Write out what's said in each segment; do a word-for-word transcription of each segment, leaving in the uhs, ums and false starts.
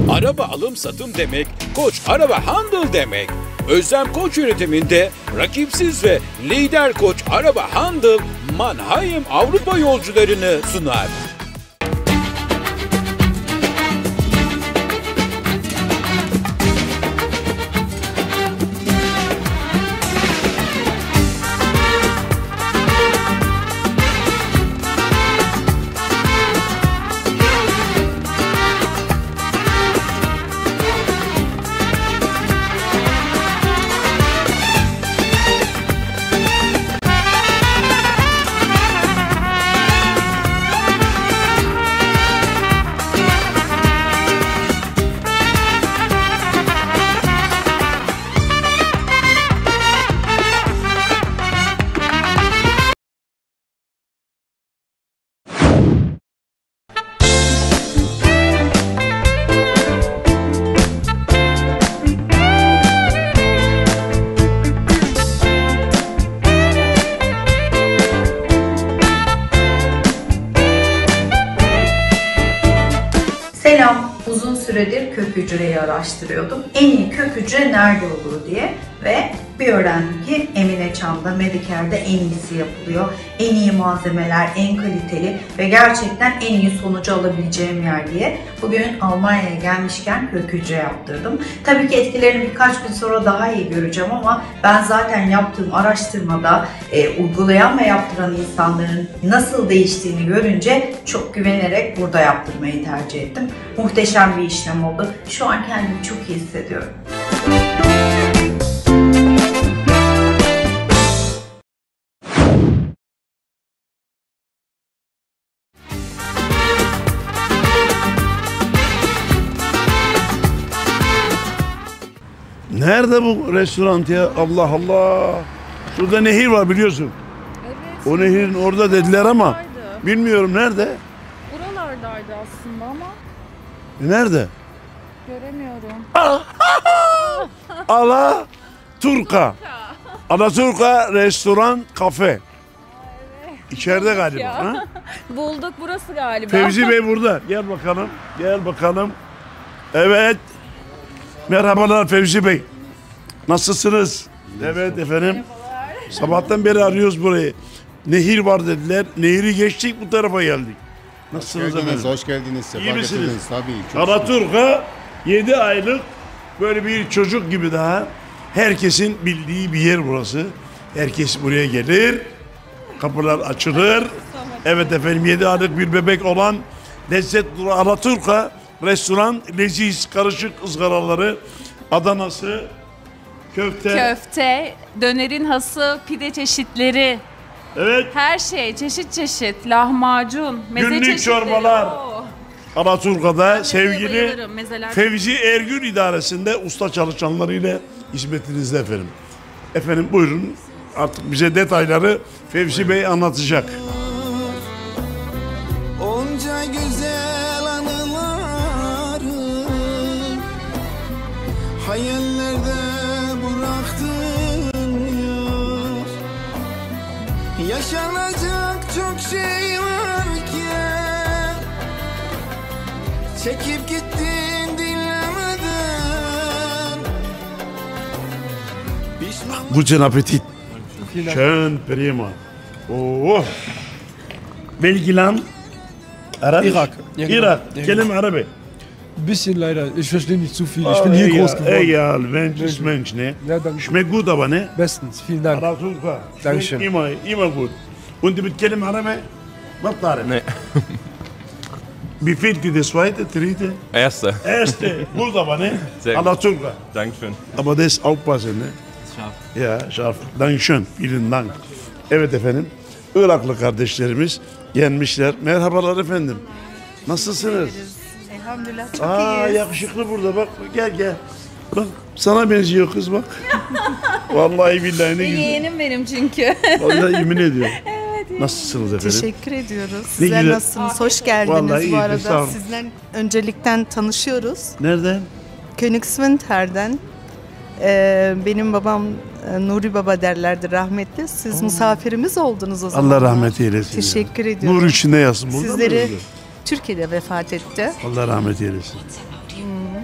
Araba alım satım demek, Koç Araba Handıl demek. Özlem Koç yönetiminde rakipsiz ve lider Koç Araba Handıl, Mannheim Avrupa yolcularını sunar. Selam, uzun süredir kök hücreyi araştırıyordum. En iyi kök hücre nerede olur diye ve bir öğrendim ki Emine Çam'da, Medicare'de en iyisi yapılıyor. En iyi malzemeler, en kaliteli ve gerçekten en iyi sonucu alabileceğim yer diye. Bugün Almanya'ya gelmişken kök hücre yaptırdım. Tabii ki etkilerini birkaç gün sonra daha iyi göreceğim ama ben zaten yaptığım araştırmada e, uygulayan ve yaptıran insanların nasıl değiştiğini görünce çok güvenerek burada yaptırmayı tercih ettim. Muhteşem bir işlem oldu. Şu an kendimi çok iyi hissediyorum. Nerede bu restoran ya? Allah Allah. Şurada nehir var biliyorsun. Evet. O nehirin orada dediler ama bilmiyorum nerede? Buralardaydı aslında ama Nerede? göremiyorum. Ala Turka. Ala Turka restoran kafe. Evet. İçeride galiba. Ya. Ha? Bulduk, burası galiba. Fevzi Bey burada. Gel bakalım. Gel bakalım. Evet. Merhabalar Fevzi Bey. Nasılsınız? Evet efendim. Sabahtan beri arıyoruz burayı. Nehir var dediler. Nehri geçtik, bu tarafa geldik. Nasılsınız Hoş geldiniz, efendim? hoş geldiniz. Sefa İyi misiniz? getirdiniz, tabii. Çok Alaturka yedi aylık böyle bir çocuk gibi daha. Herkesin bildiği bir yer burası. Herkes buraya gelir. Kapılar açılır. Evet efendim, yedi aylık bir bebek olan lezzetli Alaturka restoran, leziz karışık ızgaraları, Adanası, köfte. Köfte, dönerin hası, pide çeşitleri. Evet. Her şey, çeşit çeşit. Lahmacun, meze Günlük çeşitleri. çorbalar. Oo. Alaturka'da Ben sevgili bayılırım, mezeler. Fevzi Ergün idaresinde usta çalışanlarıyla hizmetinizde efendim. Efendim buyurun, artık bize detayları Fevzi Bey anlatacak. Onca güzel anıları hayallerde bıraktın yar. Yaşanacak çok şey varken çekip gittin dinlemeden. Pişman. Guten Appetit. Schön, prima. Oh. Welches Land? Arabisch? Irak. Ja, genau. Irak. Ja, Kelime Arabi. Bisschen leider. Ich verstehe nicht zu viel. Ich bin hier groß geworden. Egal, Mensch ist Mensch, ne? Ja, danke. Schmeckt gut aber, ne? Bestens. Vielen Dank. Alaturka. Dankeschön. Schmeckt immer, immer gut. Und du بتتكلم عربي؟ ما بتعرف؟ Nee. Wie viel die zweite, dritte? Erste. Erste. Gut aber, ne? Sehr gut. Alaturka. Dankeschön. Aber das aufpassen, ne? Scharf. Ya şarf. Dankeschön. Vielen Dank. Evet efendim. Iraklı kardeşlerimiz gelmişler. Merhabalar efendim. Nasılsınız? Elhamdülillah çok Aa, iyiyiz. yakışıklı burada, bak gel gel. Bak sana benziyor kız, bak. Vallahi billahi ne güzel. Yeğenim benim çünkü. Vallahi yemin ediyorum. Nasılsınız efendim? Teşekkür ediyoruz. Ne Sizler güzel. nasılsınız? Hoş geldiniz Vallahi bu iyidir, sağ arada. olun. Sizden öncelikten tanışıyoruz. Nereden? Königswinter'den. Ee, benim babam e, Nuri Baba derlerdi rahmetli. Siz misafirimiz oldunuz o zaman. Allah rahmet eylesin. Teşekkür ya. ediyorum. Nur içinde yazsın. Burada mı Sizleri öldü? Türkiye'de vefat etti. Allah rahmet eylesin.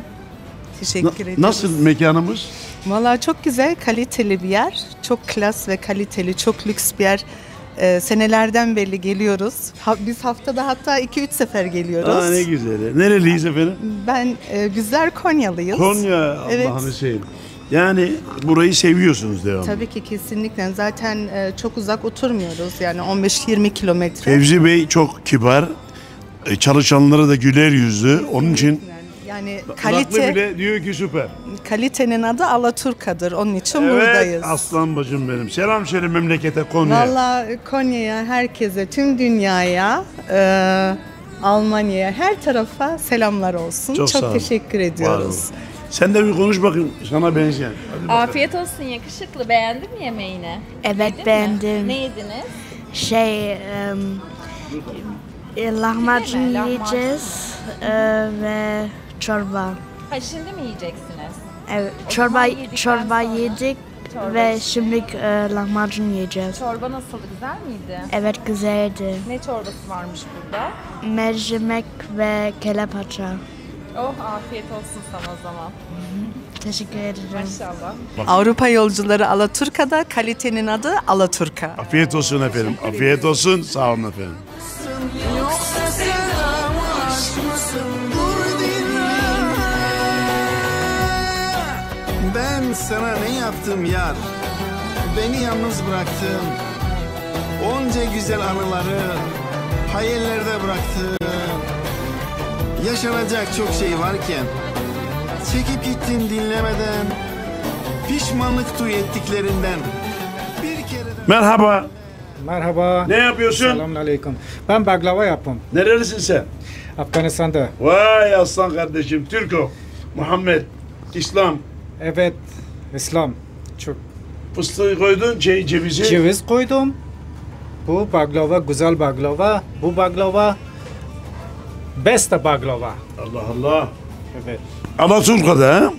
Teşekkür ederiz. Nasıl mekanımız? Valla çok güzel, kaliteli bir yer. Çok klas ve kaliteli, çok lüks bir yer. Ee, senelerden beri geliyoruz. Ha, biz haftada hatta iki üç sefer geliyoruz. Aa, ne güzel. Nereliyiz efendim? Ben e, bizler Konyalıyız. Konya, Evet. Allah'ını seveyim. Yani burayı seviyorsunuz devamlı. Tabii ki kesinlikle. Zaten e, çok uzak oturmuyoruz. Yani on beş yirmi kilometre. Fevzi Bey çok kibar. E, Çalışanları da güler yüzlü. Onun için Yani Kulaklı kalite, bile diyor ki süper. kalitenin adı Alaturka'dır. Onun için Evet, buradayız. aslan bacım benim. Selam söyle memlekete, Konya'ya. Valla Konya'ya, herkese, tüm dünyaya, e, Almanya'ya, her tarafa selamlar olsun. Çok Çok, sağ ol. teşekkür Var ediyoruz. olun. Sen de bir konuş bakayım, sana benzeyen. Hadi bakalım. Afiyet olsun, yakışıklı. Beğendin mi yemeğini? Evet, Yedin mi? beğendim. Ne yediniz? Şey, em, e, lahmacun Değil mi? Lahmacun. yiyeceğiz e, ve çorba. Ha, şimdi mi yiyeceksiniz? Evet, O çorba zaman yedikten çorba sonra. yedik Çorba ve içtik. şimdi e, lahmacun yiyeceğiz. Çorba nasıldı, güzel miydi? Evet, güzeldi. Ne çorbası varmış burada? Mercimek ve kelle paça. Oh, afiyet olsun sana o zaman. Teşekkür ederim. Maşallah. Avrupa yolcuları Alaturka'da, kalitenin adı Alaturka. Afiyet olsun efendim. Afiyet olsun. Sağ olun efendim. Yoksa selam aşk mısın? Dur dinle. Ben sana ne yaptım yar? Beni yalnız bıraktın. Onca güzel anıları hayallerde bıraktın. Yaşanacak çok şey varken çekip gittin dinlemeden. Pişmanlık duy ettiklerinden. Bir kere de... Merhaba. Merhaba. Ne yapıyorsun? Selamünaleyküm. Ben baklava yapım. Nerelisin sen? Afganistan'da. Vay aslan kardeşim. Türko. Muhammed. İslam. Evet. İslam. Çok. Fıstığı koydun, şey, cevizi. Ceviz koydum. Bu baklava güzel baklava. Bu baklava best baklava. Allah Allah. Evet. Alaturka'da ha?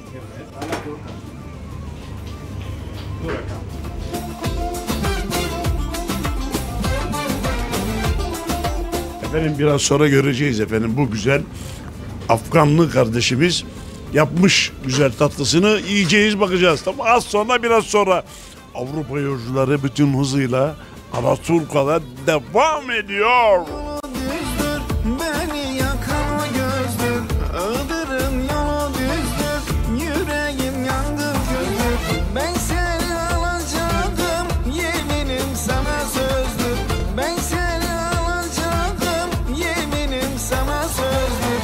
Efendim biraz sonra göreceğiz efendim bu güzel Afganlı kardeşimiz yapmış güzel tatlısını yiyeceğiz, bakacağız. Tamam, az sonra biraz sonra Avrupa yolcuları bütün hızıyla Alaturka'da devam ediyor. Düzdür, beni yakan o gözdür. Iğdır'ın yolu düzdür, yüreğim yangın közdür. Ben seni alacaktım, yeminim sana sözdür. Ben seni alacaktım, yeminim sana sözdür.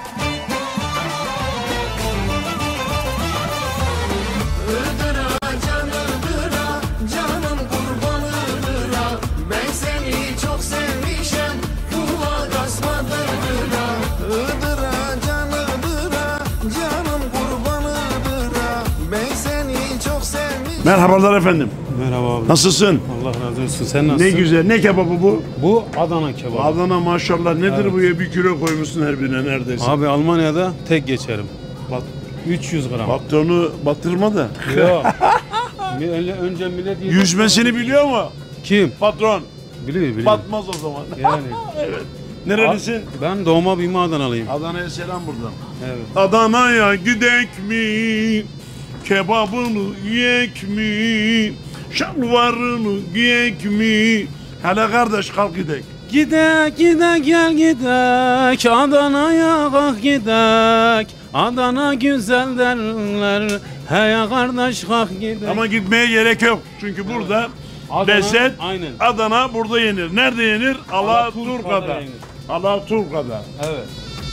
Iğdır'a can Iğdır'a, canım kurban Iğdır'a. Ben seni çok sevmişim, kulak asmadır Iğdır'a. Iğdır'a can Iğdır'a, canım kurban Iğdır'a. Ben seni çok sevmişim. Merhabalar efendim. Merhaba abi. Nasılsın? Allah razı olsun. Sen nasılsın? Ne güzel. Ne kebabı bu? Bu Adana kebabı. Adana maşallah. Nedir Evet. bu ya? Bir kilo koymuşsun her birine neredeyse. Abi Almanya'da tek geçerim. Bat, üç yüz gram. patronu batırma da. Yok. Mi- önce- Önce millet yedi. Yüzmesini biliyor mu? Kim? Patron. Biliyor biliyor. Batmaz o zaman. Yani. Evet. Nerelisin? Ben doğma büyüme Adanalıyım. Adana'ya selam buradan. Evet. Adana'ya gidek mi? Kebabını yiyek mi? Şalvarını giyek mi? Hele kardeş kalk gidek. Gidek gidek gel gidek Adana'ya kalk gidek Adana güzel derler Hey kardeş kalk gidek. Ama gitmeye gerek yok. Çünkü burada Adana, lezzet aynen. Adana burada yenir. Nerede yenir? Alaturka'da Alaturka'da. yenir. Alaturka'da. Evet.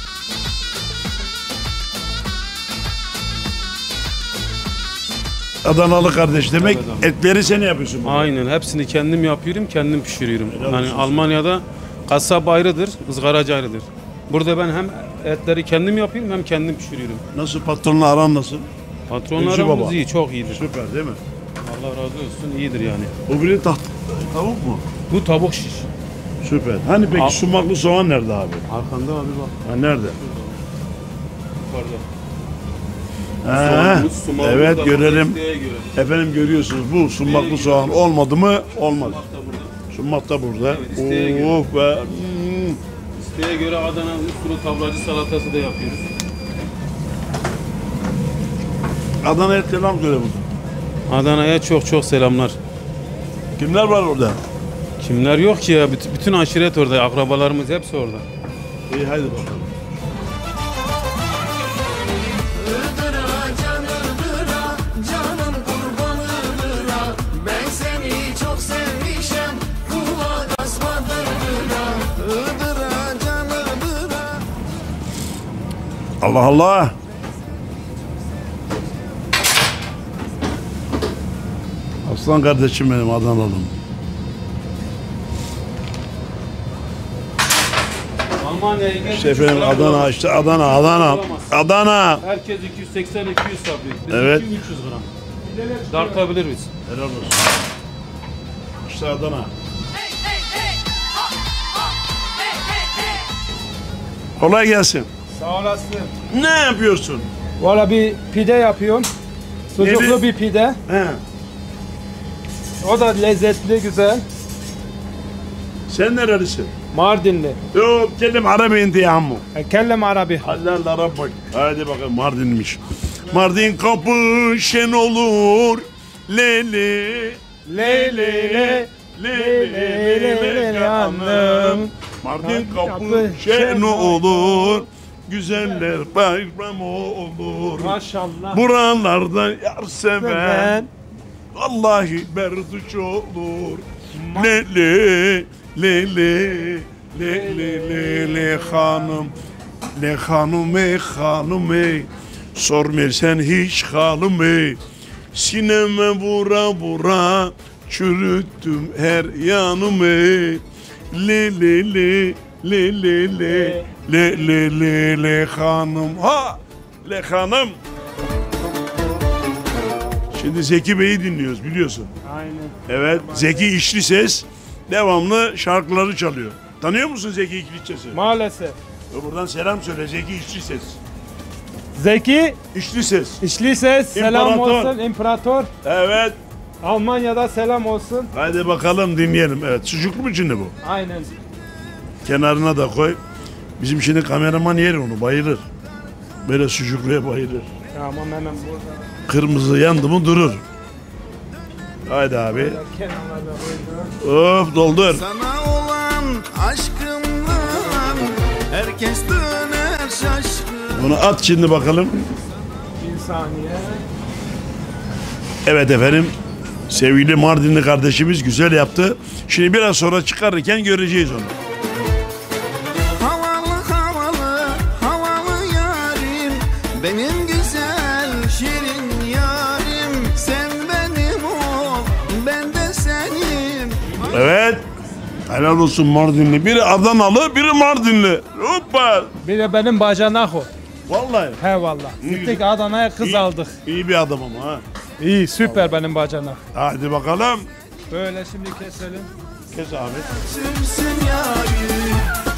Adanalı kardeş demek Evet abi. etleri sen yapıyorsun. burada. Aynen hepsini kendim yapıyorum, kendim pişiriyorum. Helal Yani olsun. Almanya'da kasap ayrıdır, ızgaracı ayrıdır. Burada ben hem etleri kendim yapıyorum hem kendim pişiriyorum. Nasıl patronla aran nasıl? Fevzi baba. Patronlarımız iyi, çok iyidir. Süper değil mi? Allah razı olsun, iyidir yani. Bu biri taht tavuk mu? Bu tavuk şiş. Süper. Hani peki Al- sumaklı soğan nerede abi? Arkanda abi bak. Ha nerede? Yukarıda. Ha, Soğanımız, sumağımız evet da görelim. isteğe göre. Efendim görüyorsunuz bu sumaklı soğan olmadı mı olmaz. Bak da burada. Sumak da burada. Evet, isteğe göre. Oh be. Hmm. İsteğe göre Adana usulü tablacı salatası da yapıyoruz. Adana'ya selam söyle burada. Adana'ya çok çok selamlar. Kimler var orada? Kimler yok ki ya? Bütün, bütün aşiret orada. Akrabalarımız hepsi orada. İyi haydi bakalım. Allah Allah. Aslan kardeşim benim Adanalım. İşte efendim Adana işte Adana Adana Adana. Herkes iki yüz seksen iki yüz satıyor. Biz Evet. iki yüz üç yüz gram. Dartabilir miyiz? Helal olsun. İşte Adana. Kolay gelsin. Sağ olasın. Ne yapıyorsun? Valla bir pide yapıyorum. Sucuklu Neli? bir pide. He. O da lezzetli, güzel. Sen nerelisin? Mardinli. Yok, kelim Arabi inti ya ammu. Kellem Arabi. Halal Arap bak. Hadi bakalım Mardin'miş. Mardin kapı şen olur. Le le le le le le le le le hanım. Mardin kapı şen olur. Güzeller bayram olur. Maşallah. Buralardan yar seven. Vallahi berduş olur. Le le le le le le le le hanım. Le hanım ey hanım ey. Sormersen hiç halım ey. Sineme vura vura çürüttüm her yanım ey. Le le le le le le le le le le hanım ha le hanım. Şimdi Zeki Bey'i dinliyoruz biliyorsun. Aynen. Evet Zeki İçli Ses devamlı şarkıları çalıyor. Tanıyor musun Zeki İçli Ses'i? Maalesef. Buradan selam söyle Zeki İçli Ses. Zeki İçli Ses. İçli Ses selam İmparator. olsun İmparator. Evet. Almanya'da selam olsun. Hadi bakalım dinleyelim. Evet sucuklu mu şimdi bu? Aynen. Kenarına da koy. Bizim şimdi kameraman yer onu bayılır. Böyle sucukluya bayılır. Tamam hemen burada. Kırmızı yandı mı durur. Haydi abi. Kenarlarda koydum. Of doldur. Sana olan aşkımdan herkes döner şaşkın. Bunu at şimdi bakalım. Bir saniye. Evet efendim. Sevgili Mardinli kardeşimiz güzel yaptı. Şimdi biraz sonra çıkarırken göreceğiz onu. Havalı havalı havalı yarim, benim güzel şirin yarim. Sen benim ol, ben de senin. Evet. Helal olsun Mardinli. Biri Adanalı, biri Mardinli. Hoppa. Bir de benim bacanak o. Vallahi. He valla. Gittik Adana'ya kız İyi- aldık. İyi bir adam ama ha. İyi süper benim bacanak. Hadi bakalım. Böyle şimdi keselim. Kes abi. Sürsün yarim.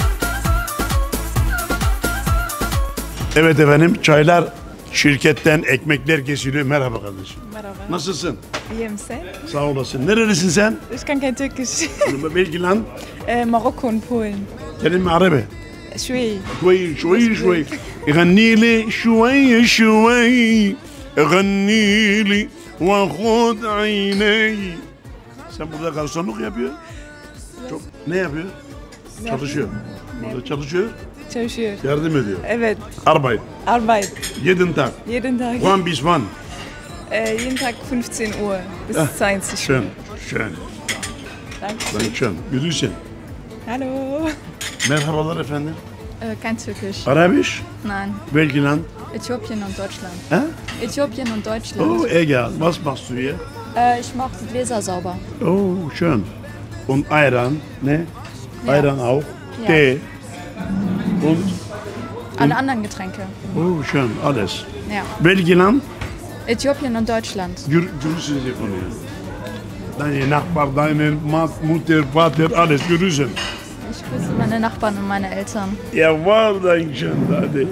Evet efendim çaylar şirketten ekmekler kesiliyor. Merhaba kardeşim. Merhaba. Nasılsın? İyiyim sen? Sağ olasın. Nerelisin sen? Ich kann kein Türkisch. Belki lan. äh, Marokko und Polen. Kelime Arabi. شوي. شوي شوي شوي غني لي شوي شوي غني لي وخد عيني. Sen burada garsonluk yapıyor. Çok ne yapıyor? Ne Çalışıyor. Burada çalışıyor. Çalışıyor. Yardım ediyor. Evet. Arbeit. Arbeit. Jeden Tag. Jeden Tag. Wann bis wann? Äh, jeden Tag fünfzehn Uhr bis Ah, zweiundzwanzig Uhr. Schön, schön. Danke. Dankeschön. Grüßen. Hallo. Merhabalar efendim. Äh, kein Türkisch. Arabisch? Nein. Welches Land? Äthiopien und Deutschland. Hä? Äthiopien und Deutschland. Oh, egal. Was machst du hier? Äh, ich mache die Gläser sauber. Oh, schön. Und Ayran, ne? Ja. Ayran auch. Ja. Tee. Und? Alle anderen Getränke. Oh, schön. Alles. Ja. Welches Land? Äthiopien und Deutschland. Gür Grüßen Sie von mir. Deine Nachbar, deine Ma- Mutter, Vater, alles grüßen. Ich grüße meine Nachbarn und meine Eltern. Ja, var Dankeschön. Hadi.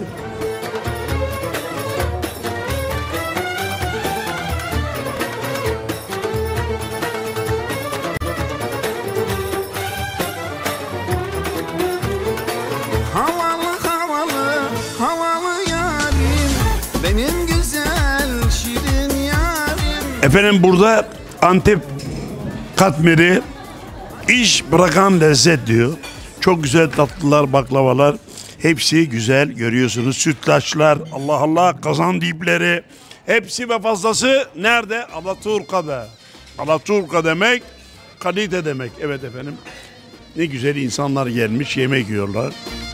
Havalı havalı havalı yarim, benim güzel şirin Efendim burada Antep katmeri iş bırakan lezzet diyor. Çok güzel tatlılar, baklavalar. Hepsi güzel görüyorsunuz. Sütlaçlar, Allah Allah, kazan dipleri. Hepsi ve fazlası nerede? Alaturka'da. Alaturka demek kalite demek. Evet efendim. Ne güzel insanlar gelmiş, yemek yiyorlar.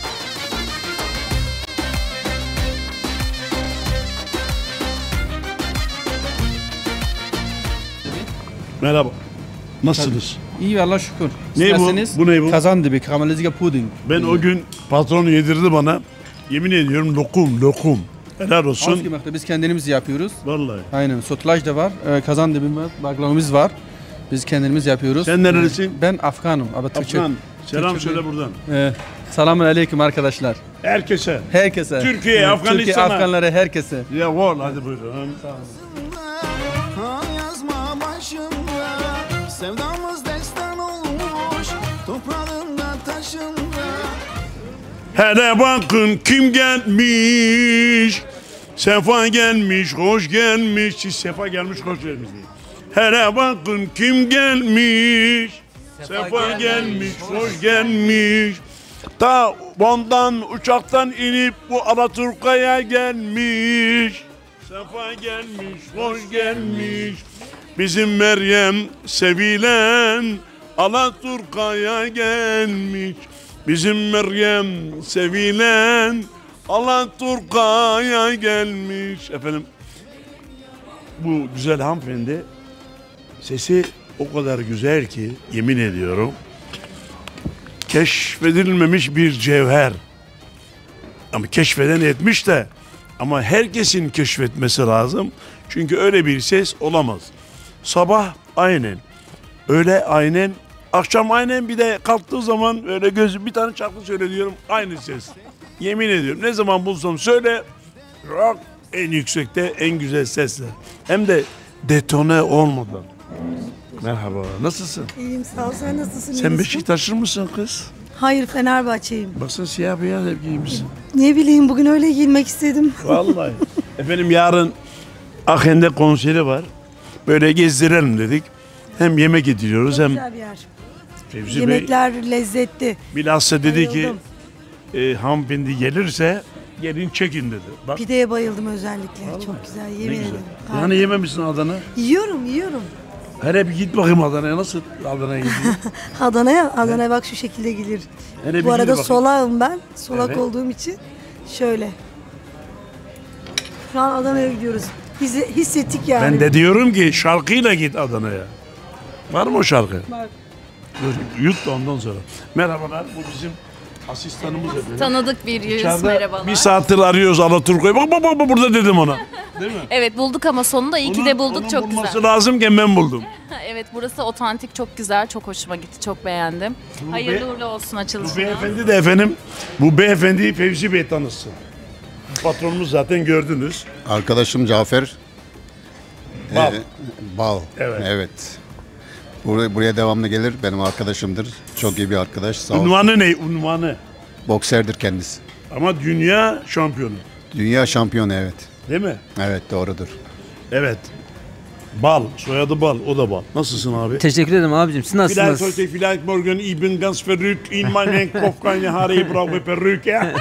Merhaba. Nasılsınız? İyi Allah şükür. Ne bu? Nasılsınız? Bu ne bu? Kazan dibi, karamelize puding. Ben o gün patron yedirdi bana. Yemin ediyorum lokum, lokum. Helal olsun. Az yemekte biz kendimiz yapıyoruz. Vallahi. Aynen. Sotlaj da var. Ee, kazan dibi var. Baklavamız var. Biz kendimiz yapıyoruz. Sen nerelisin? Ben Afganım. Ama Türkçe. Afgan. Selam Türkçe söyle buradan. Ee, selamun aleyküm arkadaşlar. Herkese. Herkese. Türkiye, Evet, Afganistan'a. Türkiye, Afganlara, herkese. Ya var, hadi buyurun. Sağ olun. Al yazma başımda, sevdamız destan olmuş, toprağında taşında. Hele bakın kim gelmiş. Sefa gelmiş, hoş gelmiş. Siz sefa gelmiş, hoş gelmiş deyin. Hele bakın kim gelmiş. Sefa, sefa gelmiş, hoş gelmiş. Ta Bon'dan uçaktan inip bu Alaturka'ya gelmiş. Sefa gelmiş, hoş gelmiş. Bizim Meryem sevilen Alaturka'ya gelmiş. Bizim Meryem sevilen Alaturka'ya gelmiş. Efendim bu güzel hanımefendi sesi o kadar güzel ki yemin ediyorum keşfedilmemiş bir cevher. Ama keşfeden etmiş de ama herkesin keşfetmesi lazım. Çünkü öyle bir ses olamaz. Sabah aynen, öğle aynen, akşam aynen, bir de kalktığı zaman öyle gözü bir tane şarkı söyle diyorum, aynı ses. Yemin ediyorum ne zaman bulsam söyle, rock en yüksekte en güzel sesle. Hem de detone olmadan. Merhaba, nasılsın? İyiyim sağ ol, sen nasılsın? Sen Beşiktaşlı mısın kız? Hayır, Fenerbahçe'yim. Baksana siyah beyaz hep giymişsin. Ne bileyim, bugün öyle giyinmek istedim. Vallahi. Efendim yarın Akhen'de konseri var. Böyle gezdirelim dedik. Hem yemek getiriyoruz Çok hem... güzel bir yer. Fevzi Yemekler Bey, lezzetli. bilhassa dedi Bayıldım. ki e, hanımefendi gelirse gelin çekin dedi. Bak. Pideye bayıldım özellikle. Vallahi. Çok güzel, Ne yemin güzel. ederim. Yani Harika. yememişsin Adana. Yiyorum, yiyorum. Hele bir git bakayım Adana'ya, nasıl Adana'ya gidiyor? Adana'ya, Adana'ya bak şu şekilde gelir. Hele bir Bu arada gidin bakayım. solağım ben. Solak Evet. olduğum için şöyle. Şu an Adana'ya gidiyoruz. Biz de hissettik yani. Ben de diyorum ki şarkıyla git Adana'ya. Var mı o şarkı? Var. Dur, yut da ondan sonra. Merhabalar, bu bizim asistanımız efendim. Tanıdık bir yüz, İçeride merhabalar. bir saattir arıyoruz Alaturka'yı. Bak bak bak burada dedim ona. Değil mi? Evet bulduk ama sonunda iyi ki de bulduk, Onun çok bulması güzel. lazımken ben buldum. Evet burası otantik, çok güzel, çok hoşuma gitti, çok beğendim. Bu Hayırlı be- uğurlu olsun Bu açılışına. beyefendi de efendim, bu beyefendiyi Fevzi Bey tanısın. Patronumuz zaten gördünüz. Arkadaşım Cafer. Bal. Ee, Bal. Evet. Evet. Buraya, buraya devamlı gelir. Benim arkadaşımdır. Çok iyi bir arkadaş. Sağ olsun. Unvanı ne? Unvanı. Bokserdir kendisi. Ama dünya şampiyonu. Dünya şampiyonu evet. Değil mi? Evet doğrudur. Evet. Bal. Soyadı Bal. O da Bal. Nasılsın abi? Teşekkür ederim abicim. Siz nasılsınız? Vielleicht heute, vielleicht morgen, ich bin ganz verrückt. In meinen Kopf keine Haare, ich brauche Perücke.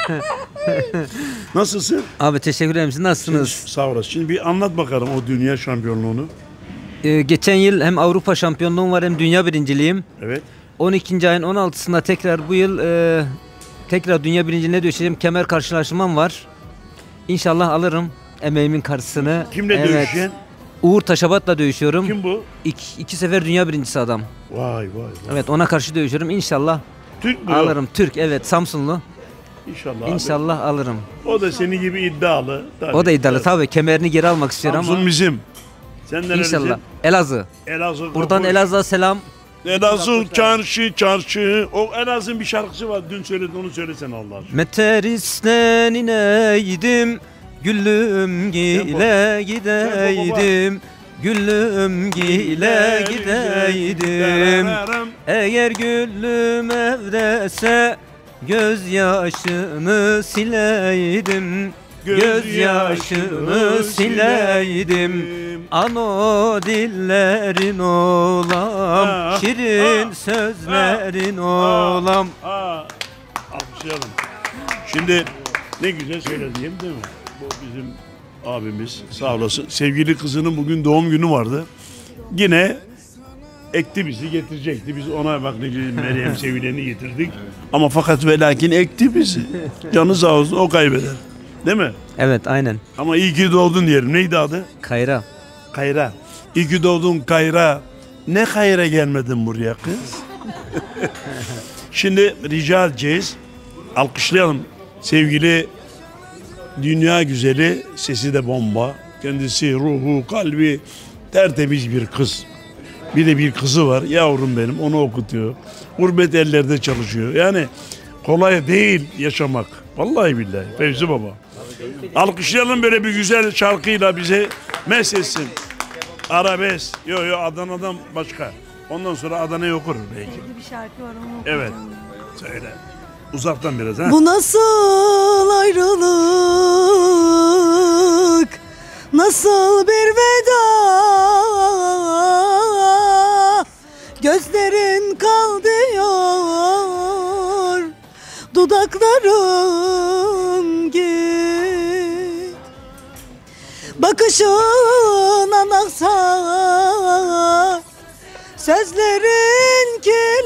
Nasılsın? Abi teşekkür ederim. Siz nasılsınız? Sağ olasın. Şimdi bir anlat bakalım o dünya şampiyonluğunu. Ee, geçen yıl hem Avrupa şampiyonluğum var hem dünya birinciliğim. Evet. on ikinci ayın on altısında tekrar bu yıl e, tekrar dünya birinciliğine dövüşeceğim. Kemer karşılaşmam var. İnşallah alırım emeğimin karşısını. Kimle Evet. dövüşeceksin? Uğur Taşabat'la dövüşüyorum. Kim bu? İki, iki sefer dünya birincisi adam. Vay vay vay. Evet ona karşı dövüşüyorum. İnşallah Türk mü? alırım. Türk evet, Samsunlu. İnşallah abi. İnşallah alırım. O da senin gibi iddialı. Tabii, O da iddialı tabii. Kemerini geri almak istiyor Samsun ama. bizim. Sen nerelisin? İnşallah. Elazığ. Elazığ. Buradan Kapı. Elazığ'a selam. Elazığ çarşı çarşı. O Elazığ'ın bir şarkısı var. Dün söyledin, onu söylesene Allah aşkına. Meteris'ten ineydim, güllüm gile gideydim. Güllüm gile gideydim. Eğer güllüm evdese gözyaşını sileydim. gözyaşını sileydim. Ano dillerin olam, şirin sözlerin olam. Alkışlayalım. Şimdi ne güzel söylediğim değil mi? Bu bizim abimiz, sağ olasın. Sevgili kızının bugün doğum günü vardı. Yine ekti bizi, getirecekti. Biz ona bak ne güzel Meryem Sevilen'i getirdik. Ama fakat ve lakin ekti bizi. Canı sağ olsun, o kaybeder. Değil mi? Evet, aynen. Ama iyi ki doğdun diyelim. Neydi adı? Kayra. Kayra. İyi ki doğdun Kayra. Ne Kayra gelmedin buraya kız? Şimdi rica edeceğiz. Alkışlayalım. Sevgili dünya güzeli, sesi de bomba. Kendisi, ruhu, kalbi tertemiz bir kız. Bir de bir kızı var. Yavrum benim, onu okutuyor. Gurbet ellerde çalışıyor. Yani kolay değil yaşamak. Vallahi billahi. Fevzi Baba. Alkışlayalım böyle bir güzel şarkıyla bize mesletsin. Arabesk. Yok yok, Adana'dan başka. Ondan sonra Adana'yı okur belki. Bir şarkı var onu Evet. Söyle. Uzaktan biraz ha. Bu nasıl ayrılık, nasıl bir veda, gözlerin kal diyor, dudakların git, bakışın anahtar, sözlerin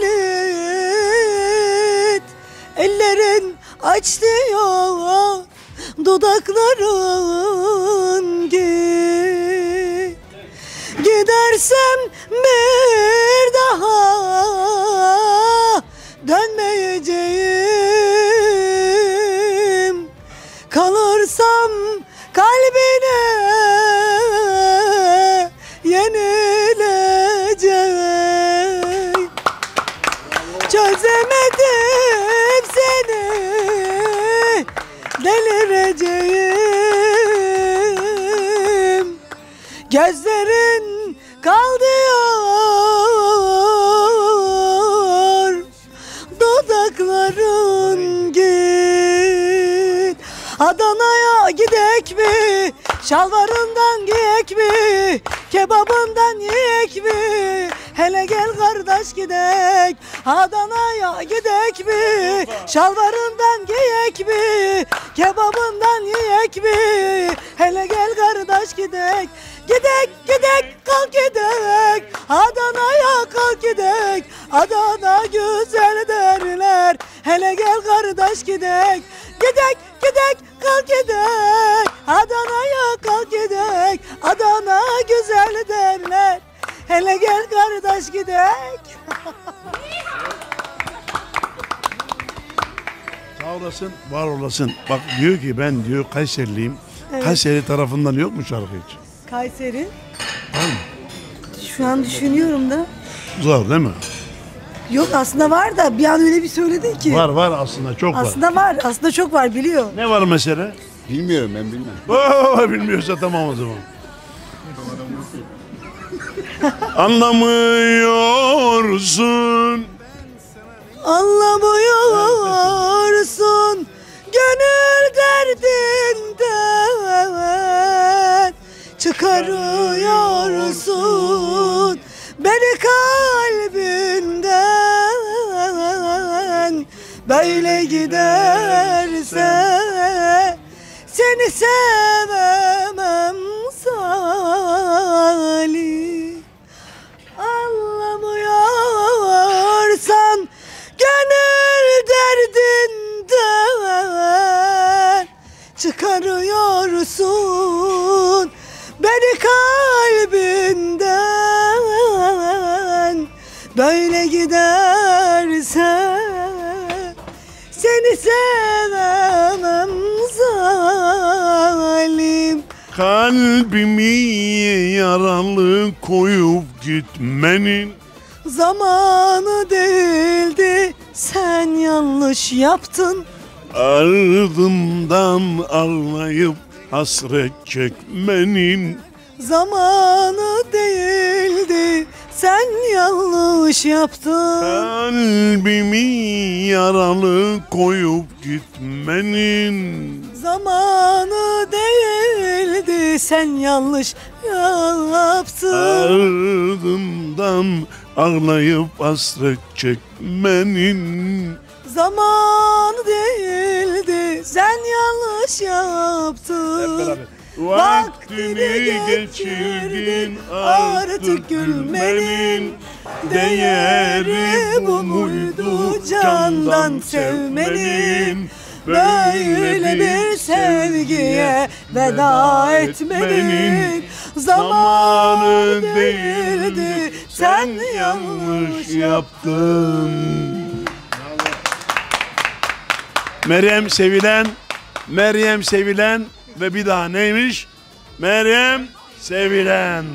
kilit, ellerin aç diyor, dudakların git. Gidersem bir daha dönmeyeceğim. Kalırsam kalbine yenilecek. Çözemedim seni, delireceğim. Gözlerin kal diyor, dudakların git. Adana'ya gidek mi, şalvarından giyek mi, kebabından yiyek mi? Hele gel kardeş gidek. Adana'ya gidek mi, şalvarından giyek mi, kebabından yiyek mi? Hele gel kardeş gidek. Gidek gidek kalk gidek, Adana'ya kalk gidek. Adana güzel derler, hele gel kardeş gidek. Gidek gidek kalk gidek, Adana'ya kalk gidek. Adana güzel derler, hele gel kardeş gidek. Sağ olasın, var olasın. Bak diyor ki ben diyor Kayseriliyim. Evet. Kayseri tarafından yok mu şarkı hiç? Kayseri. Şu an düşünüyorum da. Zor değil mi? Yok aslında var da bir an öyle bir söyledin ki. Var var aslında, çok var. Aslında var. Aslında çok var, biliyor. Ne var mesela? Bilmiyorum, ben bilmem. Oo, bilmiyorsa tamam o zaman. Anlamıyorsun. Anlamıyorsun gönül derdinden, çıkarıyorsun beni kalbinden. Böyle giderse seni sevemem Salih. Anlamıyorsan gönül derdinden, çıkarıyorsun beni kalbinden. Böyle giderse seni sevemem zalim. Kalbimi yaralı koyup gitmenin zamanı değildi, sen yanlış yaptın. Ardından ağlayıp hasret çekmenin zamanı değildi, sen yanlış yaptın. Kalbimi yaralı koyup gitmenin Zamanı değildi, sen yanlış yaptın. ardından ağlayıp hasret çekmenin Zamanı değildi, sen yanlış yaptın. Vaktini geçirdin artık gülmenin değeri bu muydu candan sevmenin böyle bir sevgiye veda etmenin zamanı değildi sen yanlış yaptın. Meryem sevilen, Meryem sevilen ve bir daha neymiş? Meryem sevilen.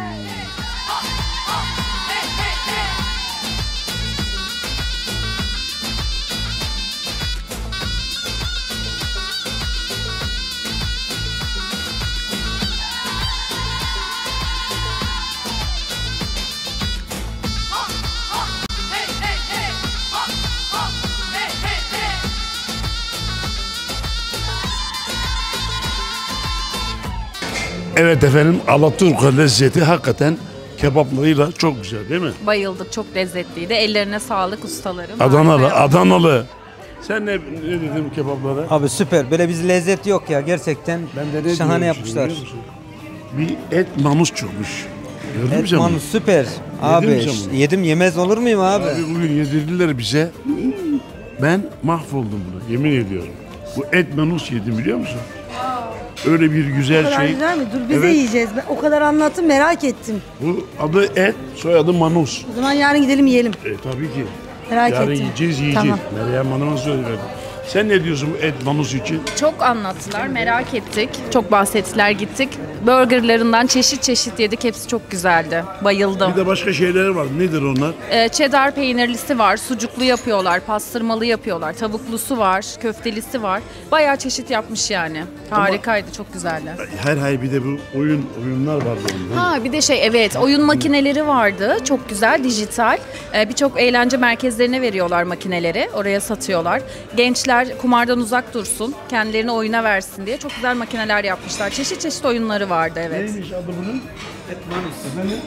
Evet efendim, Alaturka lezzeti hakikaten kebaplarıyla çok güzel değil mi? Bayıldık, çok lezzetliydi. Ellerine sağlık ustalarım. Adanalı, Harika. Adanalı. Sen ne, ne dedin kebaplara? Abi süper. Böyle bir lezzet yok ya gerçekten. Ben de ne şahane diyorum yapmışlar. şimdi, biliyor musun? Bir et manus çıkmış. Gördün mü Et sen bunu? manus süper. Yedin Abi mi sen bunu? yedim yemez olur muyum abi? Abi bugün yedirdiler bize. Ben mahvoldum bunu, yemin ediyorum. Bu et manus yedim biliyor musun? Öyle bir O güzel kadar şey. güzel mi? Dur biz de Evet. yiyeceğiz. Ben o kadar anlattım, merak ettim. Bu adı et, soyadı manus. O zaman yarın gidelim yiyelim. E tabii ki. Merak Yarın ettim. yiyeceğiz, yiyeceğiz. Tamam. Meryem Hanım'a söyledim. Sen ne diyorsun bu et manus için? Çok anlattılar, merak ettik. Çok bahsettiler, gittik. Burgerlarından çeşit çeşit yedik. Hepsi çok güzeldi. Bayıldım. Bir de başka şeyler var. Nedir onlar? Ee, cheddar peynirlisi var, sucuklu yapıyorlar, pastırmalı yapıyorlar, tavuklusu var, köftelisi var. Bayağı çeşit yapmış yani. Harikaydı, çok güzeldi. Her hay bir de bu oyun oyunlar var bunun. Ha bir de şey evet oyun makineleri vardı. Çok güzel, dijital. Ee, Birçok eğlence merkezlerine veriyorlar makineleri. Oraya satıyorlar. Gençler kumardan uzak dursun, kendilerini oyuna versin diye çok güzel makineler yapmışlar. Çeşit çeşit oyunları vardı evet. Neymiş adı bunun? Et manus. Efendim?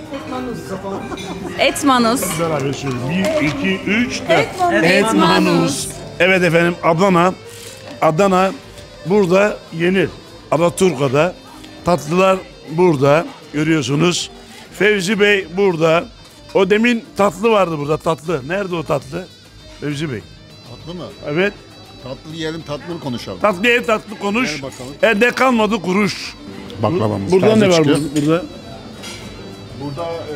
Et manus. Beraber söyleyeyim. Bir, iki, üç, dört. Et manus. Et manus. Evet efendim, Adana. Adana burada yenir. Alaturka'da. Tatlılar burada. Görüyorsunuz. Fevzi Bey burada. O demin tatlı vardı burada, tatlı. Nerede o tatlı? Fevzi Bey. Tatlı mı? Evet. Tatlı yiyelim, tatlı konuşalım. Tatlı ye, tatlı konuş. Gel bakalım. Elde kalmadı kuruş. Baklavamız Burada taze ne var çıkıyor. burada? Burada e,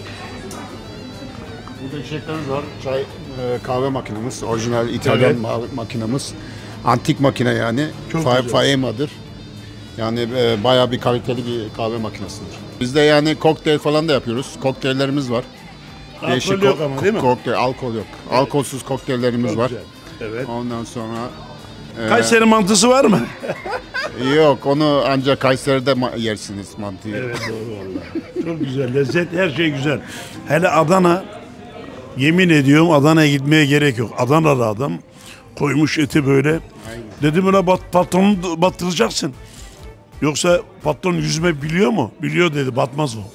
burada içeceklerimiz var. Çay, e, kahve makinemiz, orijinal İtalyan Evet. ma- makinemiz. Antik makine yani. Çok Fa- güzel. Faema'dır. Yani e, bayağı bir kaliteli bir kahve makinesidir. Biz de yani kokteyl falan da yapıyoruz. Kokteyllerimiz var. Alkol yok ama değil mi? Kokteyl, alkol yok. Alkolsüz kokteyllerimiz Çok var. güzel. Evet. Ondan sonra e, Kayseri mantısı var mı? yok, onu ancak Kayseri'de ma- yersiniz mantıyı. Evet doğru vallahi. Çok güzel, lezzet, her şey güzel. Hele Adana, yemin ediyorum Adana'ya gitmeye gerek yok. Adana'da adam koymuş eti böyle. Dedim ona bat, patronu battıracaksın. Yoksa patron yüzme biliyor mu? Biliyor dedi, batmaz o.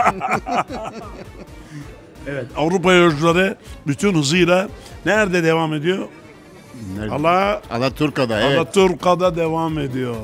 Evet, Avrupa yolcuları bütün hızıyla nerede devam ediyor? Nerede? Ala, Alaturka'da, evet. Alaturka'da devam ediyor.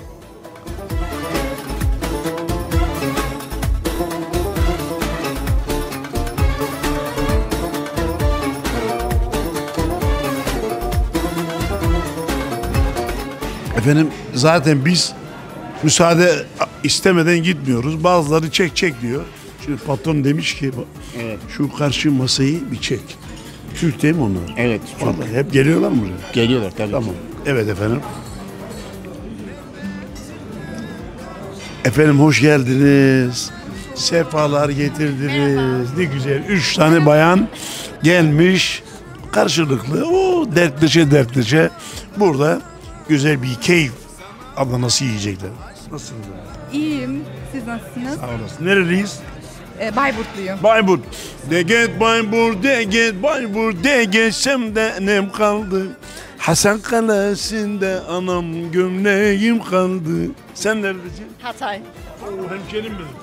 Efendim zaten biz müsaade istemeden gitmiyoruz. Bazıları çek çek diyor. Şimdi patron demiş ki Evet. şu karşı masayı bir çek. Türk değil mi onlar? Evet. Vallahi hep geliyorlar mı buraya? Geliyorlar tabii. Tamam. Evet efendim. Efendim hoş geldiniz. Sefalar getirdiniz. Ne güzel. Üç tane bayan gelmiş. Karşılıklı o dertleşe dertleşe burada güzel bir keyif Adana'sı yiyecekler. Nasılsınız? İyiyim. Siz nasılsınız? Sağ olasın. Nereliyiz? E, Bayburtluyum. Bayburt. De git Bayburt, de git Bayburt, de geçsem de nem kaldı. Hasan Kalesi'nde anam gömleğim kaldı. Sen neredesin? Hatay. Oo, hemşerim benim.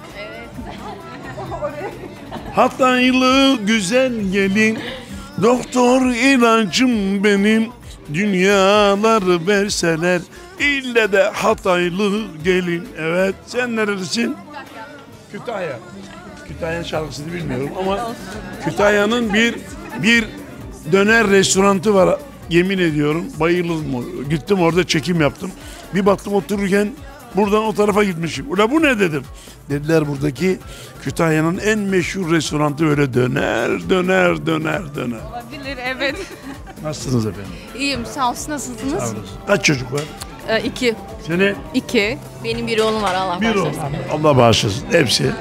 Hataylı güzel gelin, doktor ilacım benim. Dünyaları verseler, ille de Hataylı gelin. Evet, sen neredesin? Kütahya. Kütahya şarkısını bilmiyorum ama Kütahya'nın bir bir döner restoranı var. Yemin ediyorum bayıldım. Gittim orada çekim yaptım. Bir baktım otururken buradan o tarafa gitmişim. Ula bu ne dedim. Dediler buradaki Kütahya'nın en meşhur restoranı, öyle döner döner döner döner. Olabilir, evet. Nasılsınız efendim? İyiyim, sağ olsun. Nasılsınız? Sağ olun. Kaç çocuk var? Ee, iki. Seni? İki. Benim bir oğlum var, Allah Bir oğlum. bağışlasın. Allah bağışlasın. Hepsi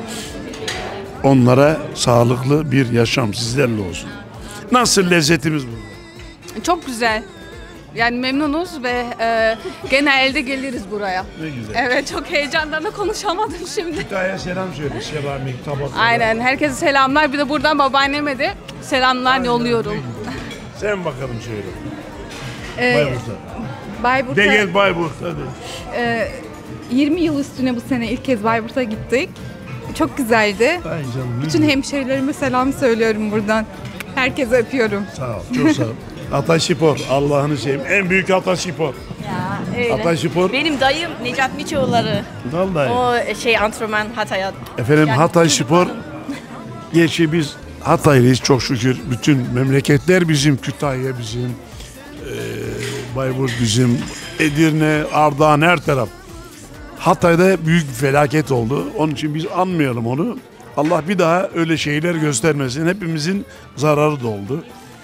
onlara sağlıklı bir yaşam sizlerle olsun. Nasıl lezzetimiz bu? Çok güzel. Yani memnunuz ve e, genelde geliriz buraya. Ne güzel. Evet, çok heyecandan da konuşamadım şimdi. Kütahya selam söyle. Selamik, tabak. Aynen, herkese selamlar. Bir de buradan babaanneme de selamlar Aynen, yolluyorum. Sen bakalım söyle. Ee, Bayburt'ta. Bayburt'a De gel Bayburt hadi. e, yirmi yıl üstüne bu sene ilk kez Bayburt'a gittik. Çok güzeldi. Ay canım. Bütün hemşehrilerime selam söylüyorum buradan. Herkese öpüyorum. Sağ ol, çok sağ ol. Hatay Spor, Allah'ını seveyim. En büyük Hatay Spor. Ya öyle. Hatay Spor. Benim dayım Necat Miçoğulları. Vallahi. O şey antrenman Hatay'a. Efendim Yani Hatay Spor. Gerçi biz Hataylıyız çok şükür. Bütün memleketler bizim. Kütahya bizim. Ee, Bayburt bizim. Edirne, Ardahan, her taraf. Hatay'da büyük bir felaket oldu. Onun için biz anmayalım onu. Allah bir daha öyle şeyler göstermesin. Hepimizin zararı da oldu.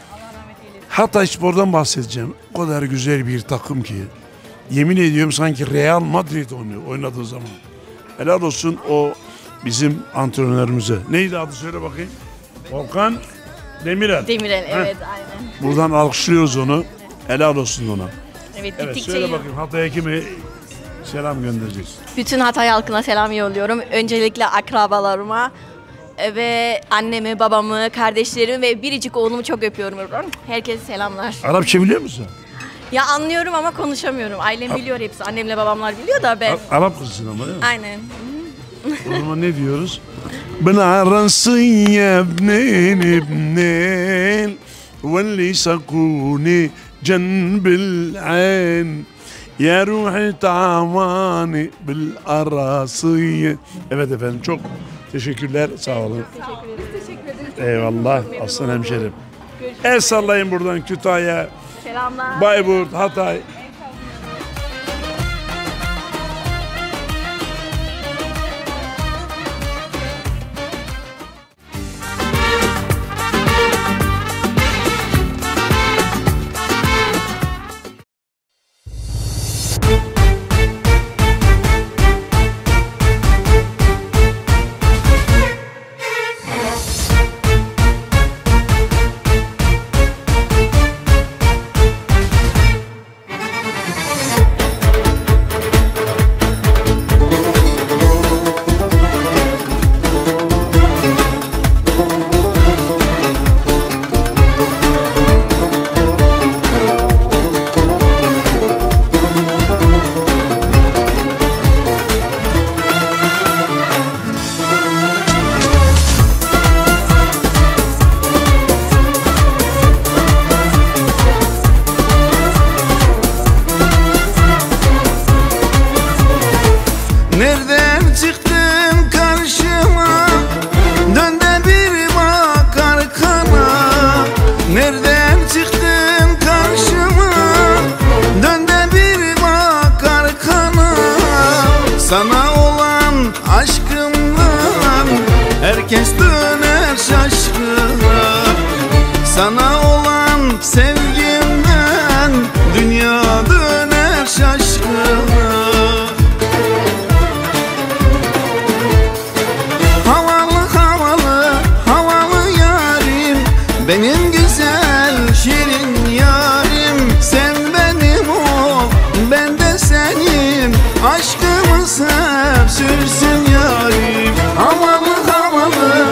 Hatay Spor'dan bahsedeceğim. O kadar güzel bir takım ki. Yemin ediyorum sanki Real Madrid oynuyor oynadığı zaman. Helal olsun o bizim antrenörümüze. Neydi adı söyle bakayım. Volkan Demirel. Demirel, Heh. evet aynen. Buradan alkışlıyoruz onu. Helal olsun ona. Evet, Evet gittikçe söyle iyi. bakayım Hatay'a kime selam göndereceğiz. Bütün Hatay halkına selam yolluyorum. Öncelikle akrabalarıma e, ve annemi, babamı, kardeşlerimi ve biricik oğlumu çok öpüyorum. Herkese selamlar. Arapça biliyor musun? Ya anlıyorum ama konuşamıyorum. Ailem biliyor hepsi. Annemle babamlar biliyor da ben. A- Arap kızsın ama değil mi? Aynen. O zaman ne diyoruz? بنعرسي يا ابنين ابنين واللي سقوني جنب العين يا روحي طعماني بالقراصية. Evet efendim çok teşekkürler, sağ olun. Eyvallah aslan hemşerim. El sallayın buradan Kütahya, Selamlar. Bayburt, Hatay. Nereden çıktın karşıma? Dön de bir bak arkana. Nereden çıktın karşıma? Dön de bir bak arkana. Sana olan aşkımdan herkes döner şaşkına. Sana olan sevgimden dünya döner şaşkına. Havalı havalı havalı yarim, benim güzel şirin yarim. Sen benim ol, ben de senin, aşkımız hep sürsün yarim. Havalı havalı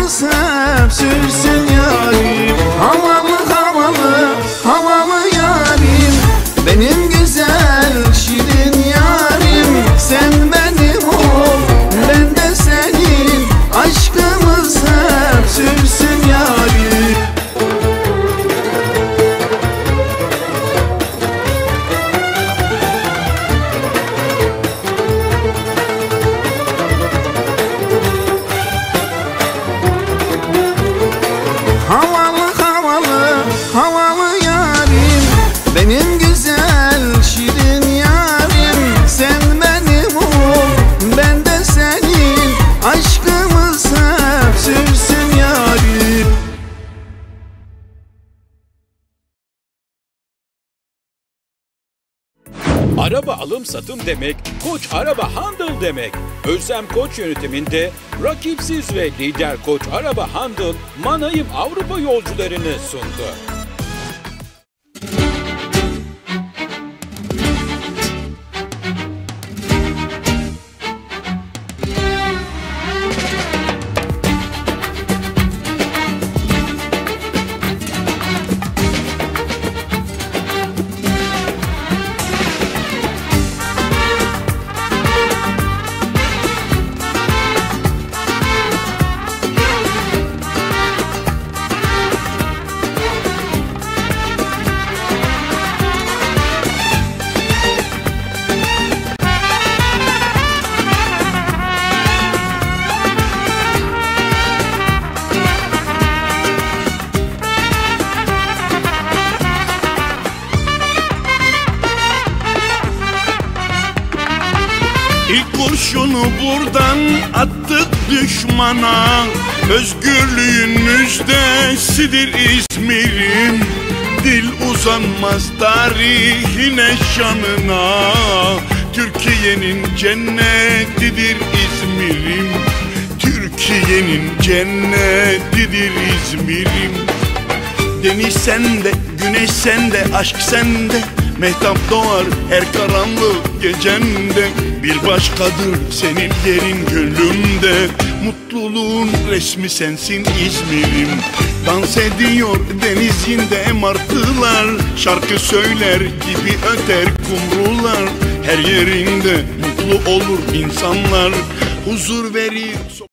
aşkımız hep sürsün yarim. Havalı havalı havalı yarim, benim güzel şirin yarim. Sen benim ol, ben de senin, aşkımız hep sürsün yarim. Havalı havalı havalı yarim, benim güzel şirin yarim. Sen benim ol, ben de senin, aşkımız hep sürsün yarim. Araba alım satım demek, Koç Araba Handıl demek. Özlem Koç yönetiminde rakipsiz ve lider Koç Araba Handıl, Mannheim Avrupa yolcularını sundu. İlk kurşunu buradan attık düşmana. Özgürlüğün müjdesidir İzmir'im. Dil uzanmaz tarihine, şanına. Türkiye'nin cennetidir İzmir'im. Türkiye'nin cennetidir İzmir'im. Deniz sende, güneş sende, aşk sende. Mehtap doğar her karanlık gecende. Bir başkadır senin yerin gönlümde. Mutluluğun resmi sensin İzmir'im. Dans ediyor denizinde martılar. Şarkı söyler gibi öter kumrular. Her yerinde mutlu olur insanlar. Huzur verir